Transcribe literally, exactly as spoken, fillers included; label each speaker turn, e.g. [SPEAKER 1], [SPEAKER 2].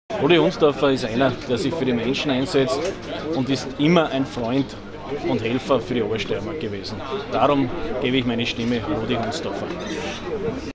[SPEAKER 1] Rudi Hundsdorfer ist einer, der sich für die Menschen einsetzt und ist immer ein Freund und Helfer für die Obersteiermark gewesen. Darum gebe ich meine Stimme Rudi Hundsdorfer.